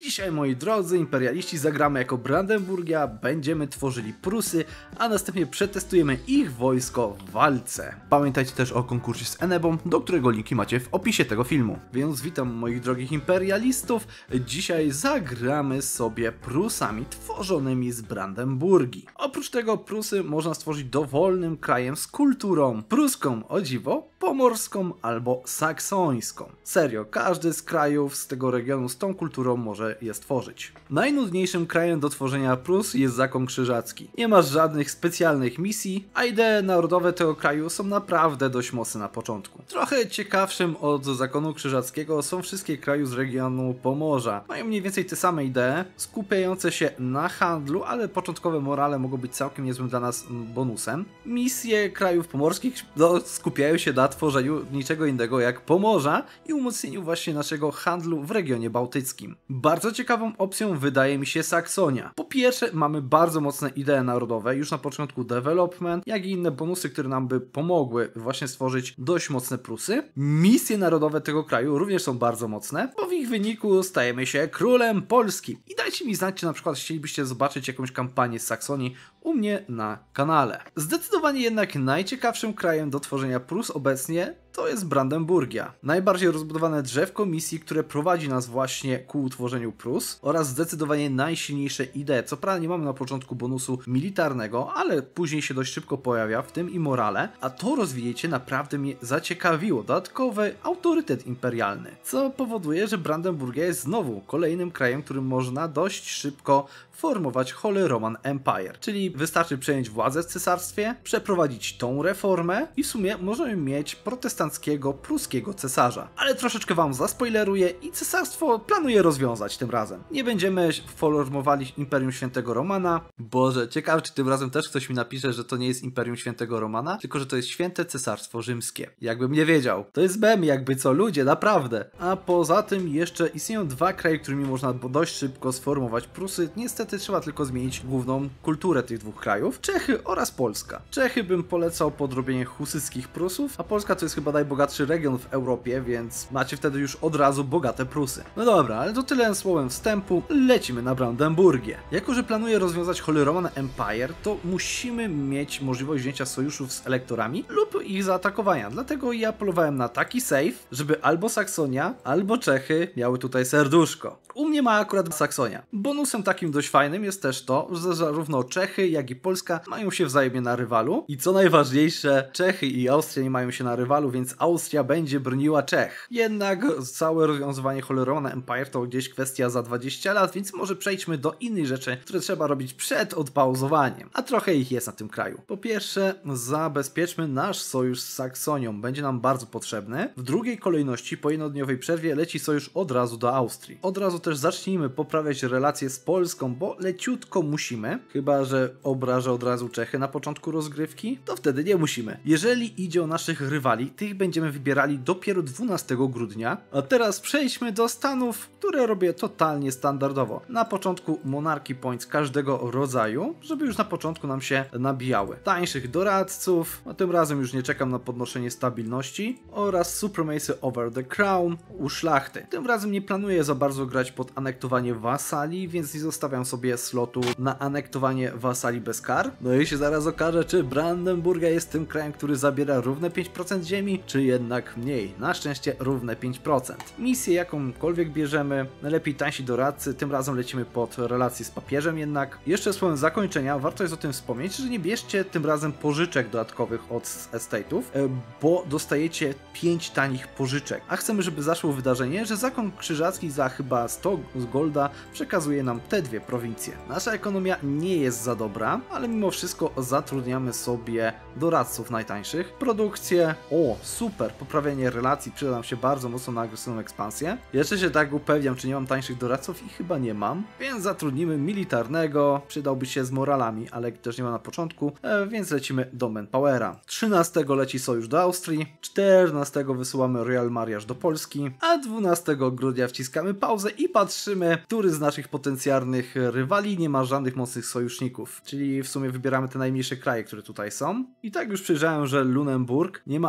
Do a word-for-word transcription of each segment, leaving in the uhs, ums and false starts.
Dzisiaj, moi drodzy imperialiści, zagramy jako Brandenburgia, będziemy tworzyli Prusy, a następnie przetestujemy ich wojsko w walce. Pamiętajcie też o konkursie z Enebą, do którego linki macie w opisie tego filmu. Więc witam moich drogich imperialistów. Dzisiaj zagramy sobie Prusami tworzonymi z Brandenburgii. Oprócz tego Prusy można stworzyć dowolnym krajem z kulturą pruską, o dziwo, pomorską albo saksońską. Serio, każdy z krajów z tego regionu z tą kulturą może je stworzyć. Najnudniejszym krajem do tworzenia Prus jest Zakon Krzyżacki. Nie ma żadnych specjalnych misji, a idee narodowe tego kraju są naprawdę dość mocne na początku. Trochę ciekawszym od Zakonu Krzyżackiego są wszystkie kraje z regionu Pomorza. Mają mniej więcej te same idee, skupiające się na handlu, ale początkowe morale mogą być całkiem niezłym dla nas bonusem. Misje krajów pomorskich no, skupiają się na tworzeniu niczego innego jak Pomorza i umocnieniu właśnie naszego handlu w regionie bałtyckim. Bardzo ciekawą opcją wydaje mi się Saksonia. Po pierwsze, mamy bardzo mocne idee narodowe, już na początku development, jak i inne bonusy, które nam by pomogły właśnie stworzyć dość mocne Prusy. Misje narodowe tego kraju również są bardzo mocne, bo w ich wyniku stajemy się królem Polski. I dajcie mi znać, czy na przykład chcielibyście zobaczyć jakąś kampanię z Saksonii u mnie na kanale. Zdecydowanie jednak najciekawszym krajem do tworzenia Prus obecnie to jest Brandenburgia. Najbardziej rozbudowane drzewko misji, które prowadzi nas właśnie ku utworzeniu Prus oraz zdecydowanie najsilniejsze idee. Co prawda nie mamy na początku bonusu militarnego, ale później się dość szybko pojawia, w tym i morale, a to rozwijecie naprawdę mnie zaciekawiło. Dodatkowy autorytet imperialny, co powoduje, że Brandenburgia jest znowu kolejnym krajem, którym można dość szybko formować Holy Roman Empire. Czyli wystarczy przejąć władzę w cesarstwie, przeprowadzić tą reformę i w sumie możemy mieć protestanckiego, pruskiego cesarza. Ale troszeczkę wam zaspoileruję i cesarstwo planuję rozwiązać tym razem. Nie będziemy formowali Imperium Świętego Romana. Boże, ciekawe, czy tym razem też ktoś mi napisze, że to nie jest Imperium Świętego Romana, tylko że to jest Święte Cesarstwo Rzymskie. Jakbym nie wiedział. To jest mem, jakby co, ludzie, naprawdę. A poza tym jeszcze istnieją dwa kraje, którymi można dość szybko sformować Prusy. Niestety trzeba tylko zmienić główną kulturę tych dwóch krajów. Czechy oraz Polska. Czechy bym polecał podrobienie husyckich Prusów, a Polska to jest chyba najbogatszy region w Europie, więc macie wtedy już od razu bogate Prusy. No dobra, ale to tyle słowem wstępu, lecimy na Brandenburgię. Jako że planuję rozwiązać Holy Roman Empire, to musimy mieć możliwość wzięcia sojuszów z elektorami lub ich zaatakowania, dlatego ja polowałem na taki save, żeby albo Saksonia, albo Czechy miały tutaj serduszko. U mnie ma akurat Saksonia. Bonusem takim dość fajnym jest też to, że zarówno Czechy, jak i Polska mają się wzajemnie na rywalu i co najważniejsze, Czechy i Austria nie mają się na rywalu, więc Austria będzie broniła Czech. Jednak całe rozwiązywanie Holy Roman Empire to gdzieś kwestia za dwadzieścia lat, więc może przejdźmy do innych rzeczy, które trzeba robić przed odpauzowaniem. A trochę ich jest na tym kraju. Po pierwsze, zabezpieczmy nasz sojusz z Saksonią. Będzie nam bardzo potrzebny. W drugiej kolejności, po jednodniowej przerwie, leci sojusz od razu do Austrii. Od razu też zacznijmy poprawiać relacje z Polską, bo leciutko musimy. Chyba że obrażę od razu Czechy na początku rozgrywki, to wtedy nie musimy. Jeżeli idzie o naszych rywali, tych będziemy wybierali dopiero dwunastego grudnia. A teraz przejdźmy do stanów, które robię totalnie standardowo. Na początku Monarchy Points każdego rodzaju, żeby już na początku nam się nabijały. Tańszych doradców, a tym razem już nie czekam na podnoszenie stabilności, oraz Supremacy over the Crown u szlachty. Tym razem nie planuję za bardzo grać pod anektowanie wasali, więc nie zostawiam sobie slotu na anektowanie wasali bez kar. No i się zaraz okaże, czy Brandenburgia jest tym krajem, który zabiera równe pięć procent ziemi, czy jednak mniej. Na szczęście równe pięć procent. Misję jakąkolwiek bierzemy, najlepiej tańsi doradcy, tym razem lecimy pod relację z papieżem jednak. Jeszcze słowem zakończenia, warto jest o tym wspomnieć, że nie bierzcie tym razem pożyczek dodatkowych od estate'ów, bo dostajecie pięć tanich pożyczek. A chcemy, żeby zaszło wydarzenie, że Zakon Krzyżacki za chyba sto golda przekazuje nam te dwie prowincje. Nasza ekonomia nie jest za dobra, ale mimo wszystko zatrudniamy sobie doradców najtańszych. Produkcję, o super, poprawienie relacji przyda nam się bardzo mocno na agresywną ekspansję. Jeszcze się tak upewniam, czy nie mam tańszych doradców i chyba nie mam, więc zatrudnimy militarnego, przydałby się z moralami, ale też nie ma na początku, e, więc lecimy do Manpowera. trzynastego leci sojusz do Austrii, czternastego wysyłamy Royal Mariage do Polski, a dwunastego grudnia wciskamy pauzę i patrzymy, który z naszych potencjalnych rywali nie ma żadnych mocnych sojuszników, czyli w sumie wybieramy te najmniejsze kraje, które tutaj są. I tak już przyjrzałem, że Lunenburg nie ma ani fortyfikacji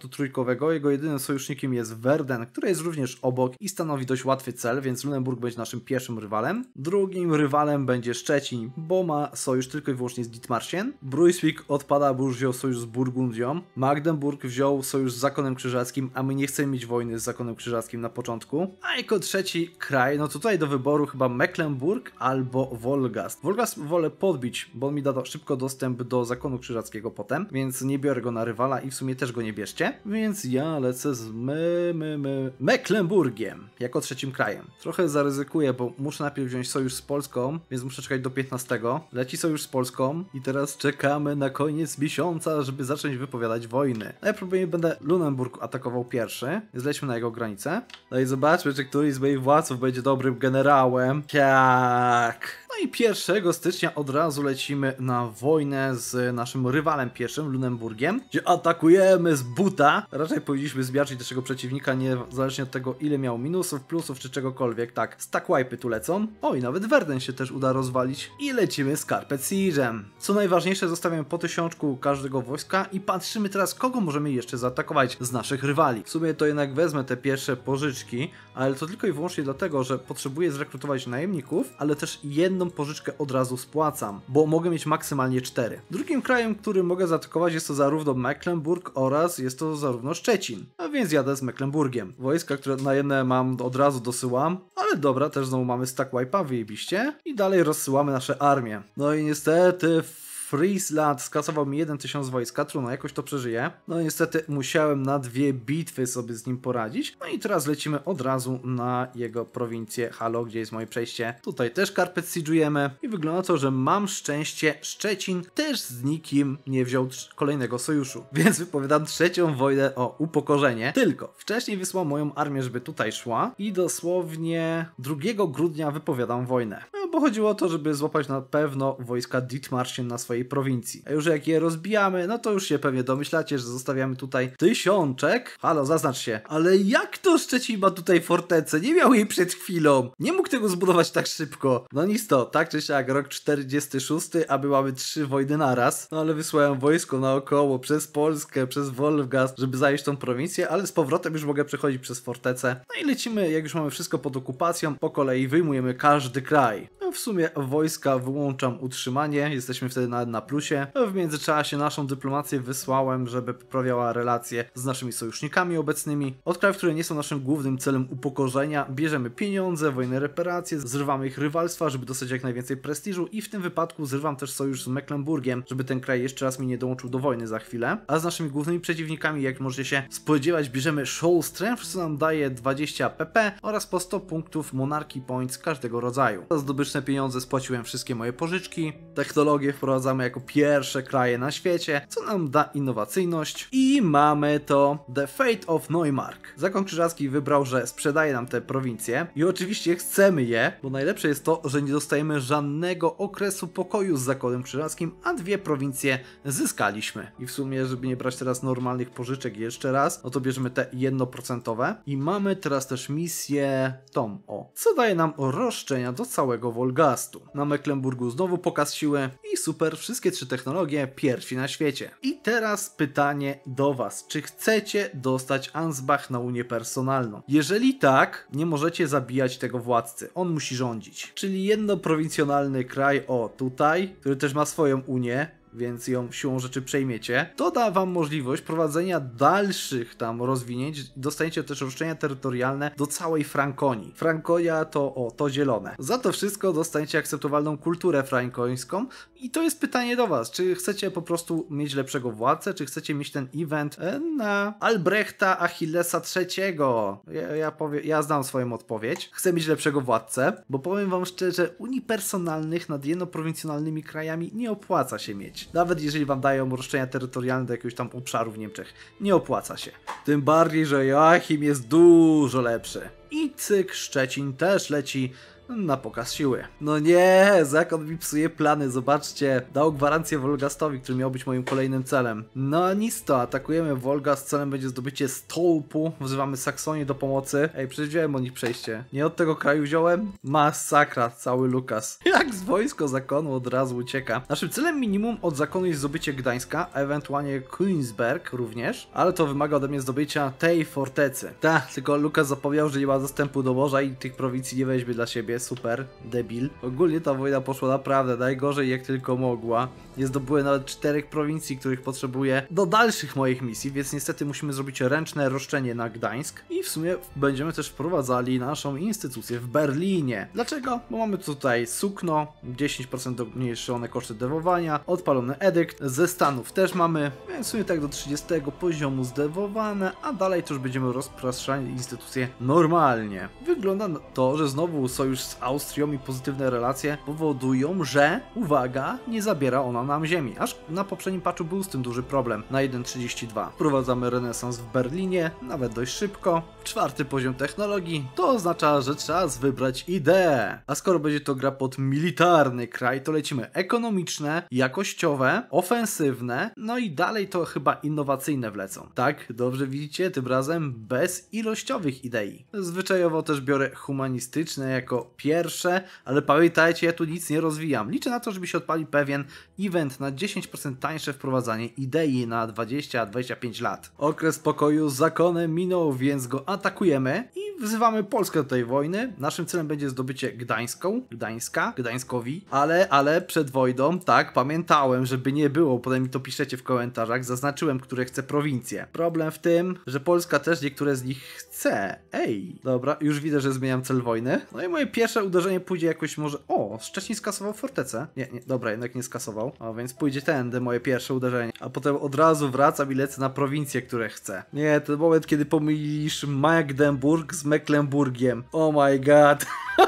paktu trójkowego. Jego jedynym sojusznikiem jest Verden, który jest również obok i stanowi dość łatwy cel, więc Lunenburg będzie naszym pierwszym rywalem. Drugim rywalem będzie Szczecin, bo ma sojusz tylko i wyłącznie z Ditmarsien. Brunswick odpada, bo już wziął sojusz z Burgundią. Magdeburg wziął sojusz z Zakonem Krzyżackim, a my nie chcemy mieć wojny z Zakonem Krzyżackim na początku. A jako trzeci kraj, no to tutaj do wyboru chyba Mecklenburg albo Wolgast. Wolgast wolę podbić, bo on mi da szybko dostęp do Zakonu Krzyżackiego potem, więc nie biorę go na rywala i w sumie też go nie bierzcie. Więc ja lecę z my, my, my, Mecklenburgiem jako trzecim krajem. Trochę zaryzykuję, bo muszę najpierw wziąć sojusz z Polską, więc muszę czekać do piętnastego. Leci sojusz z Polską i teraz czekamy na koniec miesiąca, żeby zacząć wypowiadać wojny. Najprawdopodobniej będę Lunenburg atakował pierwszy, więc lećmy na jego granicę. No i zobaczmy, czy któryś z moich władców będzie dobrym generałem. Tak. No i pierwszego stycznia od razu lecimy na wojnę z naszym rywalem pierwszym, Lunenburgiem, gdzie atakujemy z buta. Raczej powinniśmy zmiażdżyć naszego przeciwnika, niezależnie od tego, ile miał minusów, plusów czy czegokolwiek. Tak, stack wipe'y tu lecą. O, i nawet Verden się też uda rozwalić. I lecimy z Carpet Siege'em. Co najważniejsze, zostawiamy po tysiączku każdego wojska i patrzymy teraz, kogo możemy jeszcze zaatakować z naszych rywali. W sumie to jednak wezmę te pierwsze pożyczki, ale to tylko i wyłącznie dlatego, że potrzebuję zrekrutować najemników, ale też jedną pożyczkę od razu spłacam, bo mogę mieć maksymalnie cztery. Drugim krajem, który mogę zaatakować, jest to zarówno Mecklenburg oraz jest to zarówno Szczecin. A więc jadę z Mecklenburgiem. Wojska, które najemne mam, od razu dosyłam, ale dobra, też znowu mamy stack wipe'a, wyjebiście. I dalej rozsyłamy nasze armie. No i niestety Friesland skasował mi jeden tysiąc wojska, trudno, jakoś to przeżyję. No niestety musiałem na dwie bitwy sobie z nim poradzić. No i teraz lecimy od razu na jego prowincję. Halo, gdzie jest moje przejście? Tutaj też Carpet Siege'ujemy i wygląda to, że mam szczęście. Szczecin też z nikim nie wziął kolejnego sojuszu. Więc wypowiadam trzecią wojnę o upokorzenie. Tylko wcześniej wysłał moją armię, żeby tutaj szła i dosłownie drugiego grudnia wypowiadam wojnę. No, bo chodziło o to, żeby złapać na pewno wojska Ditmarsien na swojej prowincji. A już jak je rozbijamy, no to już się pewnie domyślacie, że zostawiamy tutaj tysiączek. Halo, zaznacz się. Ale jak to Szczecin ma tutaj fortecę? Nie miał jej przed chwilą. Nie mógł tego zbudować tak szybko. No nic to, tak czy siak, rok czterdziesty szósty, aby mamy trzy wojny naraz. No ale wysłałem wojsko naokoło, przez Polskę, przez Wolfgast, żeby zająć tą prowincję, ale z powrotem już mogę przechodzić przez fortecę. No i lecimy, jak już mamy wszystko pod okupacją, po kolei wyjmujemy każdy kraj. No w sumie wojska wyłączam utrzymanie, jesteśmy wtedy na na plusie. W międzyczasie naszą dyplomację wysłałem, żeby poprawiała relacje z naszymi sojusznikami obecnymi. Od krajów, które nie są naszym głównym celem upokorzenia, bierzemy pieniądze, wojne reparacje, zrywamy ich rywalstwa, żeby dostać jak najwięcej prestiżu i w tym wypadku zrywam też sojusz z Mecklenburgiem, żeby ten kraj jeszcze raz mi nie dołączył do wojny za chwilę. A z naszymi głównymi przeciwnikami, jak możecie się spodziewać, bierzemy Show Strength, co nam daje dwadzieścia P P oraz po sto punktów Monarchy Points każdego rodzaju. Za zdobyczne pieniądze spłaciłem wszystkie moje pożyczki, technologię wprowadzamy jako pierwsze kraje na świecie, co nam da innowacyjność i mamy to The Fate of Neumark. Zakon Krzyżacki wybrał, że sprzedaje nam te prowincje i oczywiście chcemy je, bo najlepsze jest to, że nie dostajemy żadnego okresu pokoju z Zakonem Krzyżackim, a dwie prowincje zyskaliśmy. I w sumie, żeby nie brać teraz normalnych pożyczek jeszcze raz, no to bierzemy te jednoprocentowe i mamy teraz też misję tą, o, co daje nam roszczenia do całego Wolgastu. Na Mecklenburgu znowu pokaz siły i super, wszystkie trzy technologie pierwsi na świecie. I teraz pytanie do was, czy chcecie dostać Ansbach na unię personalną? Jeżeli tak, nie możecie zabijać tego władcy, on musi rządzić. Czyli jednoprowincjonalny kraj, o tutaj, który też ma swoją unię, więc ją siłą rzeczy przejmiecie, to da wam możliwość prowadzenia dalszych tam rozwinięć. Dostaniecie też roszczenia terytorialne do całej Frankonii. Frankonia to o, to zielone. Za to wszystko dostaniecie akceptowalną kulturę frankońską i to jest pytanie do was, czy chcecie po prostu mieć lepszego władcę, czy chcecie mieć ten event na Albrechta Achillesa trzeciego. Ja, ja, powie, ja znam swoją odpowiedź. Chcę mieć lepszego władcę, bo powiem wam szczerze, unii personalnych nad jednoprowincjonalnymi krajami nie opłaca się mieć. Nawet jeżeli wam dają roszczenia terytorialne do jakiegoś tam obszaru w Niemczech. Nie opłaca się. Tym bardziej, że Joachim jest dużo lepszy. I cyk, Szczecin też leci na pokaz siły. No nie, zakon mi psuje plany, zobaczcie. Dał gwarancję Wolgastowi, który miał być moim kolejnym celem. No nic to, atakujemy Wolgast, celem będzie zdobycie Stolpu, wzywamy Saksonię do pomocy. Ej, przecież wziąłem o nich przejście. Nie od tego kraju wziąłem? Masakra, cały Lukas. Jak z wojsko zakonu od razu ucieka. Naszym celem minimum od zakonu jest zdobycie Gdańska, a ewentualnie Königsberg również, ale to wymaga ode mnie zdobycia tej fortecy. Tak, tylko Lukas zapowiedział, że nie ma dostępu do morza i tych prowincji nie weźmie dla siebie. Super, debil. Ogólnie ta wojna poszła naprawdę najgorzej jak tylko mogła. Nie zdobyłem nawet czterech prowincji, których potrzebuję do dalszych moich misji, więc niestety musimy zrobić ręczne roszczenie na Gdańsk i w sumie będziemy też wprowadzali naszą instytucję w Berlinie. Dlaczego? Bo mamy tutaj sukno, dziesięć procent zmniejszone koszty dewowania, odpalony edykt, ze Stanów też mamy, więc w sumie tak do trzydziestego poziomu zdewowane, a dalej to już będziemy rozpraszali instytucje normalnie. Wygląda na to, że znowu sojusz z Austrią i pozytywne relacje powodują, że, uwaga, nie zabiera ona nam ziemi. Aż na poprzednim patchu był z tym duży problem. Na jeden przecinek trzydzieści dwa. Wprowadzamy renesans w Berlinie, nawet dość szybko. Czwarty poziom technologii, to oznacza, że czas wybrać ideę. A skoro będzie to gra pod militarny kraj, to lecimy ekonomiczne, jakościowe, ofensywne, no i dalej to chyba innowacyjne wlecą. Tak, dobrze widzicie, tym razem bez ilościowych idei. Zwyczajowo też biorę humanistyczne jako pierwsze, ale pamiętajcie, ja tu nic nie rozwijam. Liczę na to, żeby się odpalił pewien event na dziesięć procent tańsze wprowadzanie idei na dwadzieścia do dwudziestu pięciu lat. Okres pokoju z zakonem minął, więc go atakujemy i wzywamy Polskę do tej wojny. Naszym celem będzie zdobycie Gdańską, Gdańska, Gdańskowi, ale, ale przed wojną, tak, pamiętałem, żeby nie było, potem mi to piszecie w komentarzach, zaznaczyłem, które chcę prowincje. Problem w tym, że Polska też niektóre z nich chce. Ej, dobra, już widzę, że zmieniam cel wojny. No i moje pierwsze uderzenie pójdzie jakoś może... O, Szczecin skasował fortecę. Nie, nie, dobra, jednak nie skasował. A więc pójdzie tędy moje pierwsze uderzenie. A potem od razu wracam i lecę na prowincje, które chcę. Nie, to moment, kiedy pomylisz Magdeburg z Mecklenburgiem. Oh my god.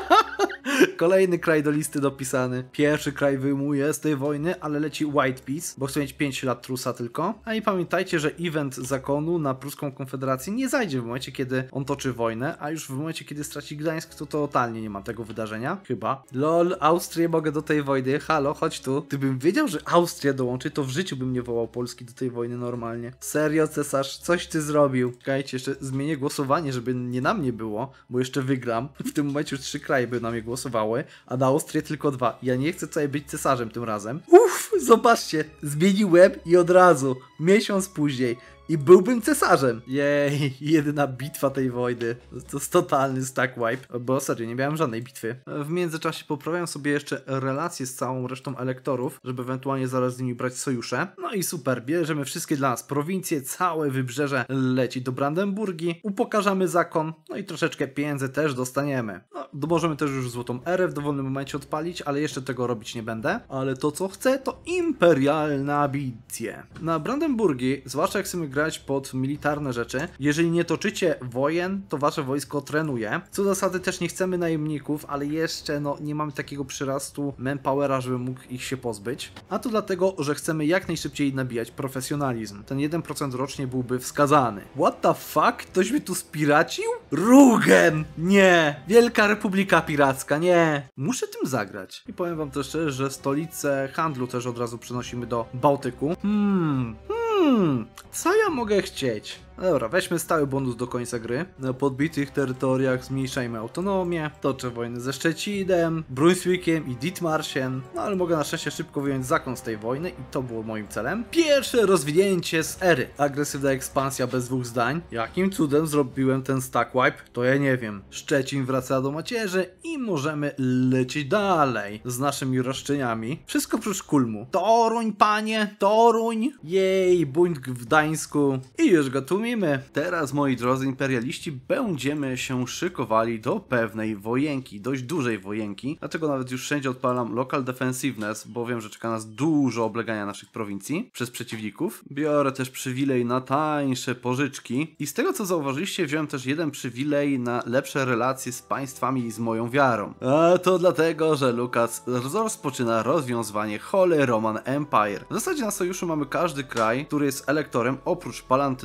Kolejny kraj do listy dopisany. Pierwszy kraj wyjmuje z tej wojny, ale leci White Peace, bo chce mieć pięć lat trusa tylko. A i pamiętajcie, że event zakonu na pruską konfederację nie zajdzie w momencie, kiedy on toczy wojnę, a już w momencie, kiedy straci Gdańsk, to totalnie nie ma tego wydarzenia. Chyba. Lol, Austrię mogę do tej wojny. Halo, chodź tu. Gdybym wiedział, że Austria dołączy, to w życiu bym nie wołał Polski do tej wojny normalnie. Serio, cesarz, coś ty zrobił. Czekajcie, jeszcze zmienię głosowanie, żeby nie na mnie było, bo jeszcze wygram. W tym momencie już trzy kraje by na mnie głosowały, a na Austrię tylko dwa. Ja nie chcę tutaj być cesarzem tym razem. Uff, zobaczcie, zmieniłem i od razu, miesiąc później, i byłbym cesarzem. Jej, jedyna bitwa tej wojny. To jest totalny stack wipe, bo serio, nie miałem żadnej bitwy. W międzyczasie poprawiam sobie jeszcze relacje z całą resztą elektorów, żeby ewentualnie zaraz z nimi brać sojusze. No i super, bierzemy wszystkie dla nas prowincje, całe wybrzeże leci do Brandenburgii, upokarzamy zakon, no i troszeczkę pieniędzy też dostaniemy. No, możemy też już złotą erę w dowolnym momencie odpalić, ale jeszcze tego robić nie będę. Ale to co chcę, to imperialne ambicje. Na Brandenburgii, zwłaszcza jak chcemy grać pod militarne rzeczy, jeżeli nie toczycie wojen, to wasze wojsko trenuje. Co do zasady też nie chcemy najemników, ale jeszcze no nie mamy takiego przyrastu manpowera, żeby mógł ich się pozbyć. A to dlatego, że chcemy jak najszybciej nabijać profesjonalizm. Ten jeden procent rocznie byłby wskazany. What the fuck? Ktoś mi tu spiracił? Rugen! Nie! Wielka Republika Piracka, nie! Muszę tym zagrać. I powiem wam też szczerze, że stolicę handlu też od razu przenosimy do Bałtyku. Hmm... Hmm, co ja mogę chcieć? Dobra, weźmy stały bonus do końca gry. Na podbitych terytoriach zmniejszajmy autonomię, toczę wojny ze Szczecinem, Brunswickiem i Ditmarsien, no ale mogę na szczęście szybko wyjąć zakon z tej wojny i to było moim celem. Pierwsze rozwinięcie z ery. Agresywna ekspansja bez dwóch zdań. Jakim cudem zrobiłem ten stack wipe? To ja nie wiem. Szczecin wraca do macierzy i możemy lecieć dalej z naszymi roszczeniami. Wszystko prócz Kulmu. Toruń, panie, Toruń! Jej, bunt w Gdańsku. I już go tu Teraz, moi drodzy imperialiści, będziemy się szykowali do pewnej wojenki, dość dużej wojenki, dlatego nawet już wszędzie odpalam Local Defensiveness, bo wiem, że czeka nas dużo oblegania naszych prowincji przez przeciwników. Biorę też przywilej na tańsze pożyczki i z tego co zauważyliście, wziąłem też jeden przywilej na lepsze relacje z państwami i z moją wiarą. A to dlatego, że Lukas rozpoczyna rozwiązywanie Holy Roman Empire. W zasadzie na sojuszu mamy każdy kraj, który jest elektorem oprócz Palatynatu i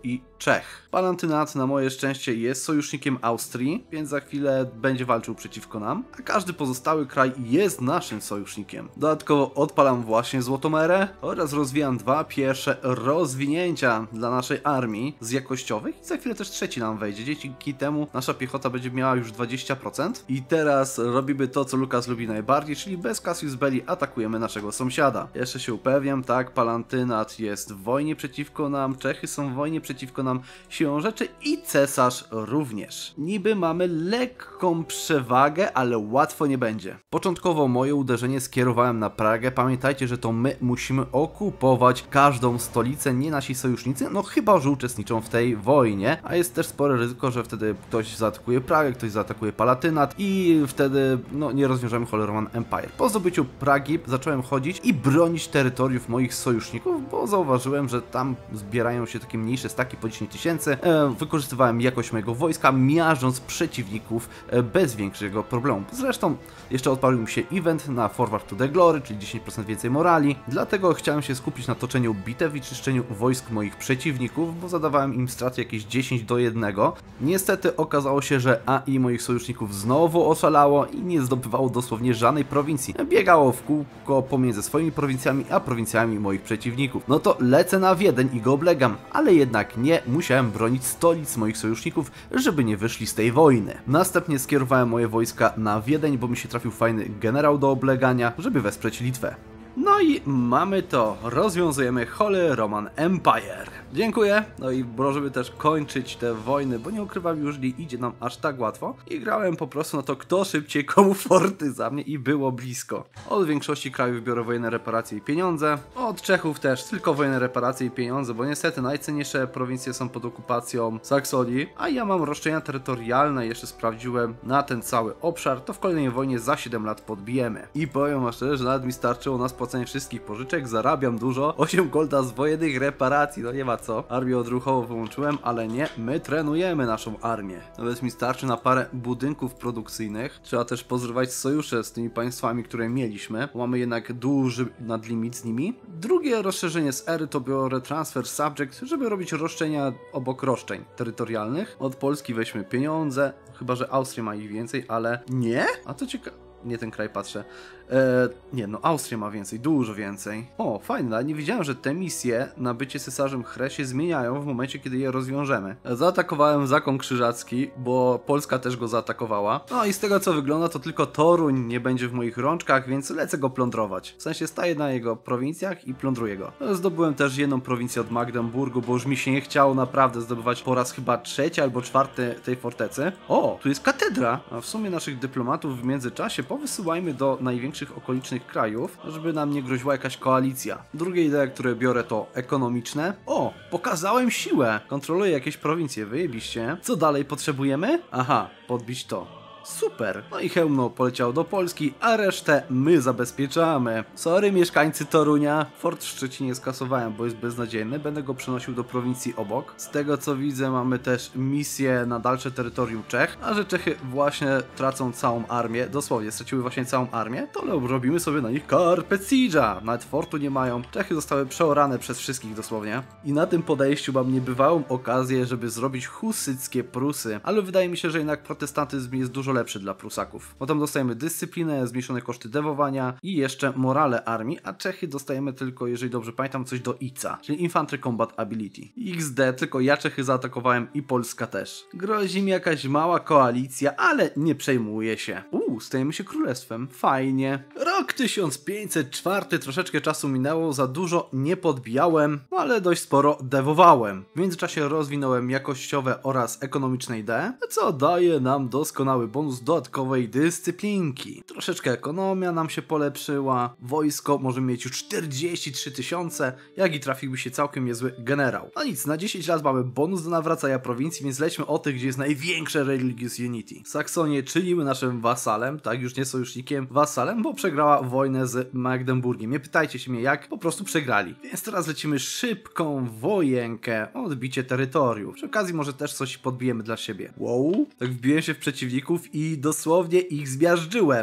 i Czech. Palatynat na moje szczęście jest sojusznikiem Austrii, więc za chwilę będzie walczył przeciwko nam, a każdy pozostały kraj jest naszym sojusznikiem. Dodatkowo odpalam właśnie Złotomerę oraz rozwijam dwa pierwsze rozwinięcia dla naszej armii z jakościowych i za chwilę też trzeci nam wejdzie. Dzięki temu nasza piechota będzie miała już dwadzieścia procent. I teraz robimy to, co Lukas lubi najbardziej, czyli bez Cassius Belli atakujemy naszego sąsiada. Jeszcze się upewniam, tak, Palatynat jest w wojnie przeciwko nam, Czechy są w wojnie przeciwko nam siłą rzeczy i cesarz również. Niby mamy lekką przewagę, ale łatwo nie będzie. Początkowo moje uderzenie skierowałem na Pragę. Pamiętajcie, że to my musimy okupować każdą stolicę, nie nasi sojusznicy, no chyba, że uczestniczą w tej wojnie, a jest też spore ryzyko, że wtedy ktoś zaatakuje Pragę, ktoś zaatakuje Palatynat i wtedy no nie rozwiążemy Holy Roman Empire. Po zdobyciu Pragi zacząłem chodzić i bronić terytoriów moich sojuszników, bo zauważyłem, że tam zbierają się takie mniejsze staki po dziesięć tysięcy. E, wykorzystywałem jakość mojego wojska, miażdżąc przeciwników e, bez większego problemu. Zresztą jeszcze odpalił mi się event na Forward to the Glory, czyli dziesięć procent więcej morali, dlatego chciałem się skupić na toczeniu bitew i czyszczeniu wojsk moich przeciwników, bo zadawałem im straty jakieś dziesięć do jednego. Niestety okazało się, że A I moich sojuszników znowu oszalało i nie zdobywało dosłownie żadnej prowincji. Biegało w kółko pomiędzy swoimi prowincjami a prowincjami moich przeciwników. No to lecę na Wiedeń i go oblegam, ale jednak nie, musiałem bronić stolic moich sojuszników, żeby nie wyszli z tej wojny. Następnie skierowałem moje wojska na Wiedeń, bo mi się trafił fajny generał do oblegania, żeby wesprzeć Litwę. No i mamy to, rozwiązujemy Holy Roman Empire. Dziękuję, no i żeby też kończyć te wojny, bo nie ukrywam, już nie idzie nam aż tak łatwo. I grałem po prostu na to, kto szybciej, komu forty za mnie i było blisko. Od większości krajów biorę wojenne reparacje i pieniądze, od Czechów też tylko wojenne reparacje i pieniądze, bo niestety najcenniejsze prowincje są pod okupacją Saksonii, a ja mam roszczenia terytorialne, jeszcze sprawdziłem na ten cały obszar, to w kolejnej wojnie za siedem lat podbijemy. I powiem wam szczerze, że nawet mi starczyło na spłacenie wszystkich pożyczek, zarabiam dużo, osiem golda z wojennych reparacji, no nie ma co. Armię odruchowo wyłączyłem, ale nie, my trenujemy naszą armię. Nawet mi starczy na parę budynków produkcyjnych. Trzeba też pozrywać sojusze z tymi państwami, które mieliśmy. Mamy jednak duży nadlimit z nimi. Drugie rozszerzenie z ery to biorę transfer subject, żeby robić roszczenia obok roszczeń terytorialnych. Od Polski weźmy pieniądze, chyba że Austria ma ich więcej, ale nie? A to ciekawe. Nie ten kraj patrzę. Eee, nie, no Austria ma więcej, dużo więcej. O, fajne, ale nie wiedziałem, że te misje na bycie cesarzem Chre się zmieniają w momencie, kiedy je rozwiążemy. Zaatakowałem Zakon Krzyżacki, bo Polska też go zaatakowała. No i z tego co wygląda, to tylko Toruń nie będzie w moich rączkach, więc lecę go plądrować. W sensie staję na jego prowincjach i plądruję go. Zdobyłem też jedną prowincję od Magdeburgu, bo już mi się nie chciało naprawdę zdobywać po raz chyba trzeci albo czwarty tej fortecy. O, tu jest katedra! A w sumie naszych dyplomatów w międzyczasie powysyłajmy do największych okolicznych krajów, żeby nam nie groziła jakaś koalicja. Drugie idee, które biorę, to ekonomiczne. O, pokazałem siłę! Kontroluję jakieś prowincje, wyjebiście. Co dalej potrzebujemy? Aha, podbić to. Super! No i Chełmno poleciał do Polski, a resztę my zabezpieczamy. Sorry mieszkańcy Torunia, Fort w Szczecinie skasowałem, bo jest beznadziejny, będę go przenosił do prowincji obok. Z tego co widzę, mamy też misję na dalsze terytorium Czech, a że Czechy właśnie tracą całą armię, dosłownie straciły właśnie całą armię, to robimy sobie na nich Carpet Siege'a. Nawet fortu nie mają, Czechy zostały przeorane przez wszystkich dosłownie. I na tym podejściu mam niebywałą okazję, żeby zrobić husyckie Prusy, ale wydaje mi się, że jednak protestantyzm jest dużo lepszy dla Prusaków. Potem dostajemy dyscyplinę, zmniejszone koszty dewowania i jeszcze morale armii, a Czechy dostajemy tylko, jeżeli dobrze pamiętam, coś do I C A, czyli Infantry Combat Ability. X D, tylko ja Czechy zaatakowałem i Polska też. Grozi mi jakaś mała koalicja, ale nie przejmuję się. Uuu, stajemy się królestwem. Fajnie. Rok tysiąc pięćset cztery, troszeczkę czasu minęło, za dużo nie podbijałem, ale dość sporo dewowałem. W międzyczasie rozwinąłem jakościowe oraz ekonomiczne idee, co daje nam doskonały bonus dodatkowej dyscyplinki. Troszeczkę ekonomia nam się polepszyła, wojsko możemy mieć już czterdzieści trzy tysiące, jak i trafiłby się całkiem niezły generał. No nic, na dziesięć lat mamy bonus do nawracania prowincji, więc lećmy o tych, gdzie jest największe Religious Unity. Saksonię czynimy naszym wasalem, tak, już nie sojusznikiem, wasalem, bo przegrała wojnę z Magdeburgiem. Nie pytajcie się mnie jak, po prostu przegrali. Więc teraz lecimy szybką wojenkę, odbicie terytoriów. Przy okazji może też coś podbijemy dla siebie. Wow, tak wbiłem się w przeciwników i dosłownie ich zmiażdżyłem. Okej,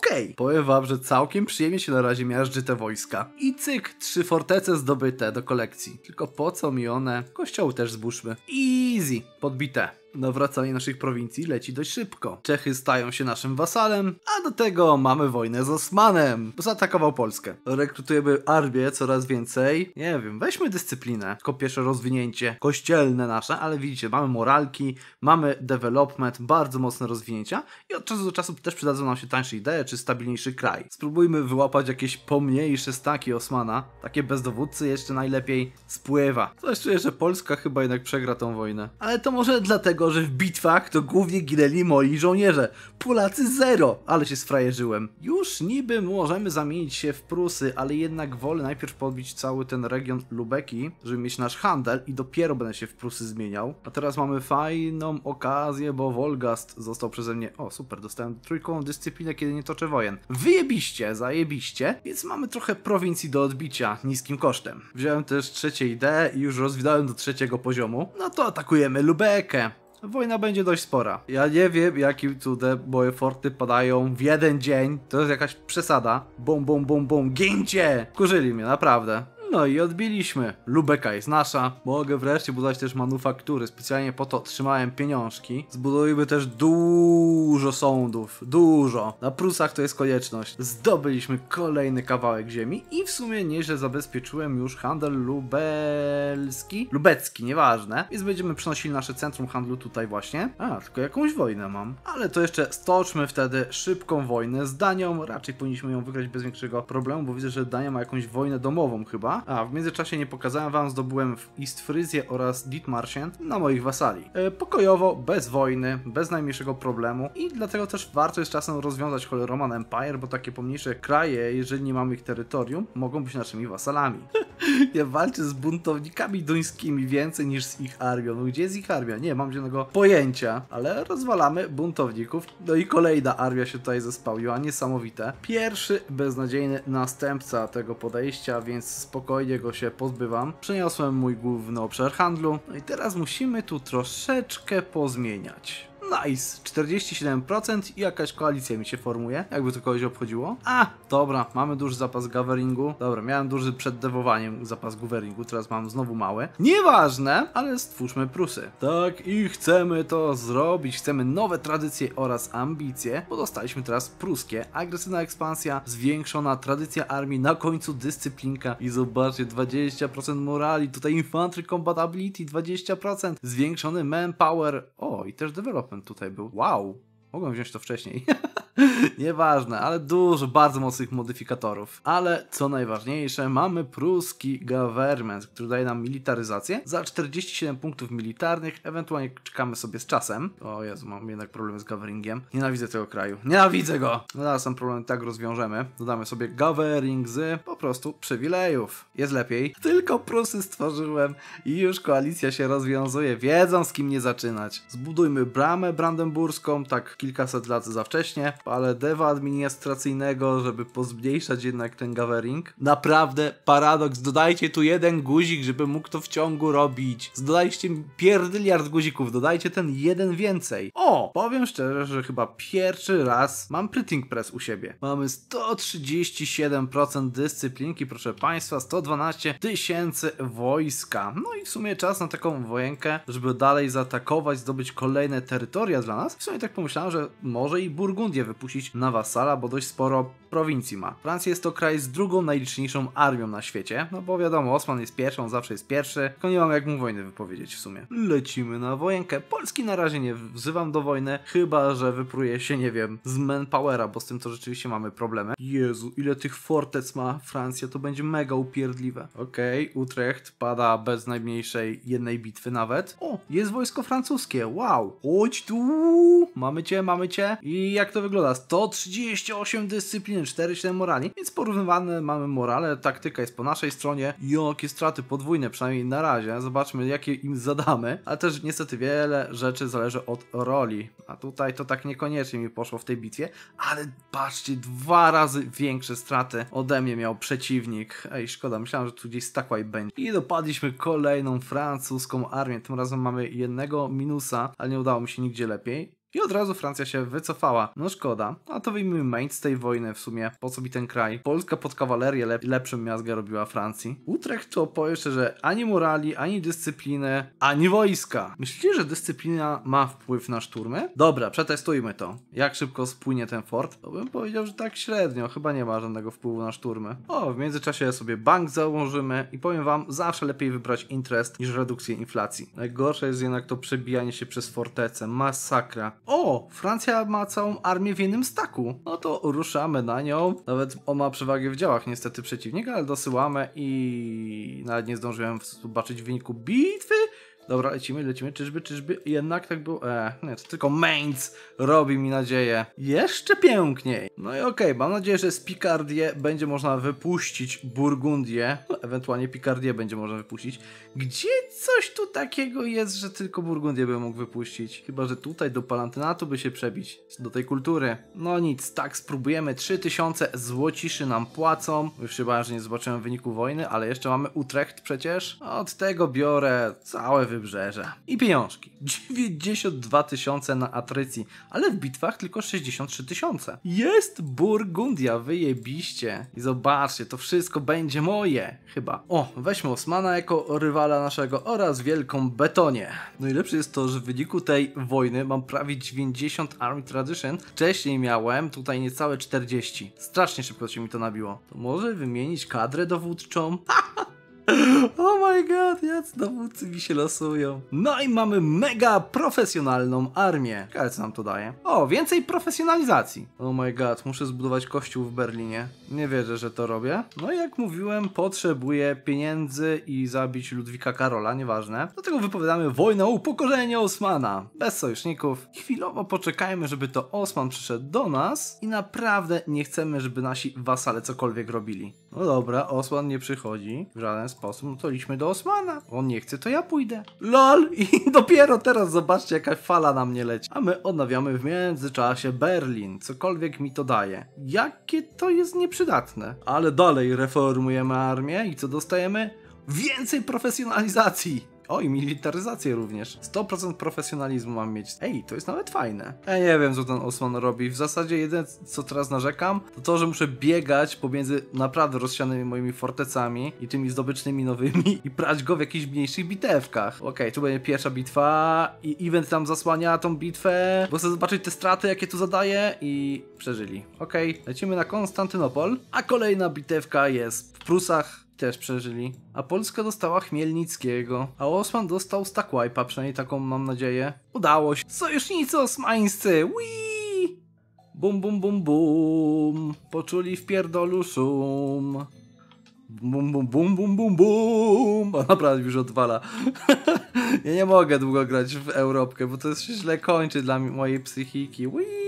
okej. Okay. Powiem wam, że całkiem przyjemnie się na razie miażdży te wojska. I cyk, trzy fortece zdobyte do kolekcji. Tylko po co mi one? Kościoły też zbóżmy. Easy, podbite. Nawracanie naszych prowincji leci dość szybko. Czechy stają się naszym wasalem, a do tego mamy wojnę z Osmanem, bo zaatakował Polskę. Rekrutujemy armię coraz więcej. Nie wiem, weźmy dyscyplinę. Tylko pierwsze rozwinięcie kościelne nasze, ale widzicie, mamy moralki, mamy development, bardzo mocne rozwinięcia i od czasu do czasu też przydadzą nam się tańsze idee, czy stabilniejszy kraj. Spróbujmy wyłapać jakieś pomniejsze staki Osmana, takie bez dowódcy jeszcze najlepiej spływa. Coś czuję, że Polska chyba jednak przegra tą wojnę. Ale to może dlatego, że w bitwach to głównie ginęli moi żołnierze. Polacy zero, ale się sfrajerzyłem. Już niby możemy zamienić się w Prusy, ale jednak wolę najpierw podbić cały ten region Lubeki, żeby mieć nasz handel i dopiero będę się w Prusy zmieniał. A teraz mamy fajną okazję, bo Wolgast został przeze mnie... O, super, dostałem trójkową dyscyplinę, kiedy nie toczę wojen. Wyjebiście, zajebiście, więc mamy trochę prowincji do odbicia niskim kosztem. Wziąłem też trzecie idee i już rozwinąłem do trzeciego poziomu. No to atakujemy Lubekę. Wojna będzie dość spora. Ja nie wiem, jakim cudem moje forty padają w jeden dzień. To jest jakaś przesada. Bum, bum, bum, bum. Gincie! Kurzyli mnie, naprawdę. No i odbiliśmy. Lubeka jest nasza. Mogę wreszcie budować też manufaktury. Specjalnie po to otrzymałem pieniążki. Zbudujmy też dużo sądów. Dużo. Na Prusach to jest konieczność. Zdobyliśmy kolejny kawałek ziemi i w sumie nieźle zabezpieczyłem już handel lubelski. Lubecki, nieważne. Więc będziemy przenosili nasze centrum handlu tutaj właśnie. A, tylko jakąś wojnę mam. Ale to jeszcze stoczmy wtedy szybką wojnę z Danią. Raczej powinniśmy ją wygrać bez większego problemu, bo widzę, że Dania ma jakąś wojnę domową chyba. A, w międzyczasie nie pokazałem wam, zdobyłem w East Fryzję oraz Ditmarsien na moich wasali. E, pokojowo, bez wojny, bez najmniejszego problemu i dlatego też warto jest czasem rozwiązać Holy Roman Empire, bo takie pomniejsze kraje, jeżeli nie mamy ich terytorium, mogą być naszymi wasalami. Ja walczę z buntownikami duńskimi więcej niż z ich armią. No gdzie jest ich armia? Nie mam żadnego pojęcia, ale rozwalamy buntowników. No i kolejna armia się tutaj zespełniła, niesamowite. Pierwszy beznadziejny następca tego podejścia, więc spokojnie go się pozbywam. Przeniosłem mój główny obszar handlu. No i teraz musimy tu troszeczkę pozmieniać. Nice, czterdzieści siedem procent i jakaś koalicja mi się formuje, jakby to kogoś obchodziło. A, dobra, mamy duży zapas gaveringu. Dobra, miałem duży przed dewowaniem zapas gaveringu, teraz mam znowu mały. Nieważne, ale stwórzmy Prusy. Tak, i chcemy to zrobić. Chcemy nowe tradycje oraz ambicje, bo dostaliśmy teraz pruskie. Agresywna ekspansja, zwiększona tradycja armii, na końcu dyscyplinka i zobaczcie, dwadzieścia procent morali, tutaj infantry compatibility, dwadzieścia procent, zwiększony manpower, o i też development tutaj był. Wow, mogłem wziąć to wcześniej. Nieważne, ale dużo, bardzo mocnych modyfikatorów. Ale co najważniejsze, mamy pruski government, który daje nam militaryzację za czterdzieści siedem punktów militarnych, ewentualnie czekamy sobie z czasem. O Jezu, mam jednak problemy z goverringiem. Nienawidzę tego kraju. Nienawidzę go! No zaraz ten problem tak rozwiążemy. Dodamy sobie govering z po prostu przywilejów. Jest lepiej. Tylko Prusy stworzyłem i już koalicja się rozwiązuje. Wiedzą, z kim nie zaczynać. Zbudujmy bramę brandenburską, tak kilkaset lat za wcześnie, ale dewa administracyjnego, żeby pozmniejszać jednak ten gavering. Naprawdę paradoks, dodajcie tu jeden guzik, żeby mógł to w ciągu robić. Dodajcie pierdyliard guzików, dodajcie ten jeden więcej. O, powiem szczerze, że chyba pierwszy raz mam printing press u siebie. Mamy sto trzydzieści siedem procent dyscyplinki, proszę państwa, sto dwanaście tysięcy wojska. No i w sumie czas na taką wojenkę, żeby dalej zaatakować, zdobyć kolejne terytoria dla nas. W sumie tak pomyślałem, że może i Burgundię wypuścić na wasala, bo dość sporo prowincji ma. Francja jest to kraj z drugą najliczniejszą armią na świecie, no bo wiadomo, Osman jest pierwszy, on zawsze jest pierwszy, tylko nie mam jak mu wojny wypowiedzieć w sumie. Lecimy na wojenkę. Polski na razie nie wzywam do wojny, chyba że wypruje się, nie wiem, z manpowera, bo z tym to rzeczywiście mamy problemy. Jezu, ile tych fortec ma Francja, to będzie mega upierdliwe. Okej, okay, Utrecht pada bez najmniejszej jednej bitwy nawet. O, jest wojsko francuskie, wow. Chodź tu, mamy cię, mamy cię. I jak to wygląda? sto trzydzieści osiem dyscyplin, cztery siedem morali, więc porównywane mamy morale, taktyka jest po naszej stronie. Jakie straty podwójne, przynajmniej na razie. Zobaczmy, jakie im zadamy, ale też niestety wiele rzeczy zależy od roli. A tutaj to tak niekoniecznie mi poszło w tej bitwie, ale patrzcie, dwa razy większe straty ode mnie miał przeciwnik. Ej, szkoda, myślałem, że tu gdzieś Stackway będzie. I dopadliśmy kolejną francuską armię. Tym razem mamy jednego minusa, ale nie udało mi się nigdzie lepiej. I od razu Francja się wycofała. No szkoda. A to wyjmijmy main z tej wojny w sumie. Po co mi ten kraj? Polska pod kawalerię lep lepszą miazgę robiła Francji. Utrecht to powiem szczerze, ani morali, ani dyscypliny, ani wojska. Myślicie, że dyscyplina ma wpływ na szturmy? Dobra, przetestujmy to. Jak szybko spłynie ten fort? To bym powiedział, że tak średnio. Chyba nie ma żadnego wpływu na szturmy. O, w międzyczasie sobie bank założymy i powiem wam, zawsze lepiej wybrać interest niż redukcję inflacji. Najgorsze jest jednak to przebijanie się przez fortecę. Masakra. O, Francja ma całą armię w jednym staku. No to ruszamy na nią. Nawet on ma przewagę w działach niestety przeciwnik, ale dosyłamy i nawet nie zdążyłem zobaczyć wyniku bitwy. Dobra, lecimy, lecimy, czyżby, czyżby, jednak tak było, eee, nie, to tylko Mainz robi mi nadzieję. Jeszcze piękniej. No i okej, okay, mam nadzieję, że z Picardię będzie można wypuścić Burgundię, no, ewentualnie Picardię będzie można wypuścić. Gdzie coś tu takiego jest, że tylko Burgundię bym mógł wypuścić? Chyba, że tutaj do Palatynatu by się przebić, do tej kultury. No nic, tak, spróbujemy, trzy tysiące złociszy nam płacą. Już się bałem, że nie zobaczyłem wyniku wojny, ale jeszcze mamy Utrecht przecież. Od tego biorę całe wybrzeże. I pieniążki. dziewięćdziesiąt dwa tysiące na atrycji, ale w bitwach tylko sześćdziesiąt trzy tysiące. Jest Burgundia, wyjebiście. I zobaczcie, to wszystko będzie moje. Chyba. O, weźmy Osmana jako rywala naszego oraz Wielką Betonię. Najlepsze jest to, że w wyniku tej wojny mam prawie dziewięćdziesiąt Army Tradition. Wcześniej miałem tutaj niecałe czterdzieści. Strasznie szybko się mi to nabiło. To może wymienić kadrę dowódczą? Oh my god, jacy dowódcy mi się losują. No i mamy mega profesjonalną armię. Ciekawe, co nam to daje. O, więcej profesjonalizacji. Oh my god, muszę zbudować kościół w Berlinie. Nie wierzę, że to robię. No i jak mówiłem, potrzebuję pieniędzy i zabić Ludwika Karola, nieważne. Dlatego wypowiadamy wojnę o upokorzenie Osmana. Bez sojuszników. Chwilowo poczekajmy, żeby to Osman przyszedł do nas i naprawdę nie chcemy, żeby nasi wasale cokolwiek robili. No dobra, Osman nie przychodzi w żaden sposób, no to idźmy do Osmana. On nie chce, to ja pójdę. LOL! I dopiero teraz zobaczcie, jaka fala na mnie leci. A my odnawiamy w międzyczasie Berlin. Cokolwiek mi to daje. Jakie to jest nieprzydatne. Ale dalej reformujemy armię i co dostajemy? Więcej profesjonalizacji. O, i militaryzację również. sto procent profesjonalizmu mam mieć. Ej, to jest nawet fajne. Ja nie wiem, co ten Osman robi. W zasadzie jedyne, co teraz narzekam, to to, że muszę biegać pomiędzy naprawdę rozsianymi moimi fortecami i tymi zdobycznymi nowymi i prać go w jakichś mniejszych bitewkach. Okej, okay, tu będzie pierwsza bitwa i event tam zasłania tą bitwę, bo chcę zobaczyć te straty, jakie tu zadaję i przeżyli. Okej, okay, lecimy na Konstantynopol, a kolejna bitewka jest w Prusach. Też przeżyli. A Polska dostała Chmielnickiego. A Osman dostał stack wipe'a, przynajmniej taką mam nadzieję. Udało się. Sojusznicy osmańscy! Wii! Bum bum bum bum. Poczuli w pierdolu szum. Bum bum bum bum bum bum. O, naprawdę już odwala. Ja nie mogę długo grać w Europkę, bo to się źle kończy dla mojej psychiki. Wii!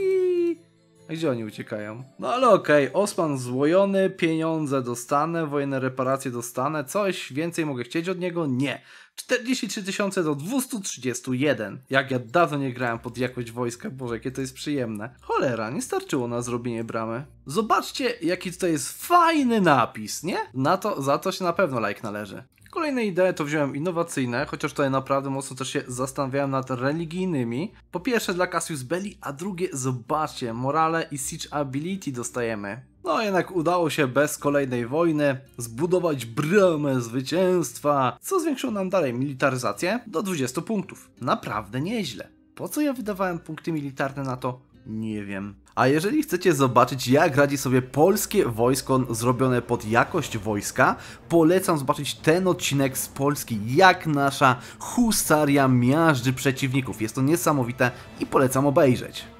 A gdzie oni uciekają? No ale okej, okay. Osman złojony, pieniądze dostanę, wojenne reparacje dostanę, coś więcej mogę chcieć od niego? Nie. czterdzieści trzy tysiące do dwieście trzydzieści jeden. Jak ja dawno nie grałem pod jakość wojska, boże, jakie to jest przyjemne. Cholera, nie starczyło na zrobienie bramy. Zobaczcie, jaki tutaj jest fajny napis, nie? Na to, za to się na pewno like należy. Kolejne idee to wziąłem innowacyjne, chociaż tutaj naprawdę mocno też się zastanawiałem nad religijnymi. Po pierwsze dla Cassius Belli, a drugie, zobaczcie, morale i siege ability dostajemy. No jednak udało się bez kolejnej wojny zbudować bramę zwycięstwa, co zwiększyło nam dalej militaryzację do dwudziestu punktów. Naprawdę nieźle. Po co ja wydawałem punkty militarne na to? Nie wiem. A jeżeli chcecie zobaczyć, jak radzi sobie polskie wojsko zrobione pod jakość wojska, polecam zobaczyć ten odcinek z Polski, jak nasza husaria miażdży przeciwników. Jest to niesamowite i polecam obejrzeć.